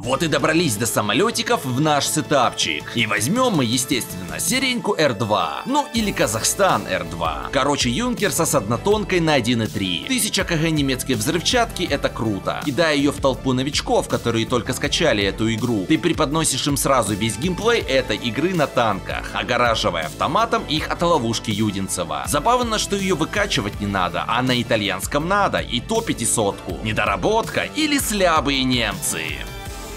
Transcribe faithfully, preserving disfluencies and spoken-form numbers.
Вот и добрались до самолетиков в наш сетапчик. И возьмем мы, естественно, Сереньку эр два. Ну или Казахстан эр два. Короче, Юнкерса с однотонкой на один и три. тысяча кг немецкой взрывчатки — это круто. Кидая ее в толпу новичков, которые только скачали эту игру, ты преподносишь им сразу весь геймплей этой игры на танках, огораживая автоматом их от ловушки Юдинцева. Забавно, что ее выкачивать не надо, а на итальянском надо, и то пятисотку. Недоработка или слабые немцы?